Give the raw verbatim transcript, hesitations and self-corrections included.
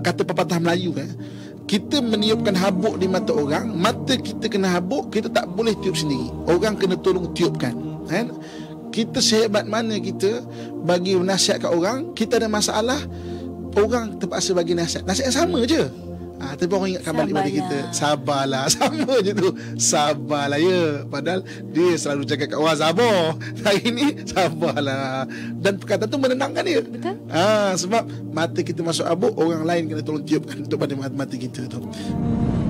kata pepatah Melayu eh, kita meniupkan habuk di mata orang, mata kita kena habuk, kita tak boleh tiup sendiri. Orang kena tolong tiupkan, kan? Kita sehebat mana kita bagi nasihat kat orang, kita ada masalah, orang terpaksa bagi nasihat. Nasihat yang sama je. Ah, tapi orang ingatkan balik pada kita, sabarlah. Sama je tu, sabarlah ya. Padahal dia selalu cakap kat orang, sabar. Hari ni sabarlah. Dan perkataan tu menenangkan dia. Betul. Ah, sebab mata kita masuk habuk, orang lain kena tolong tiupkan untuk pada mata kita tu.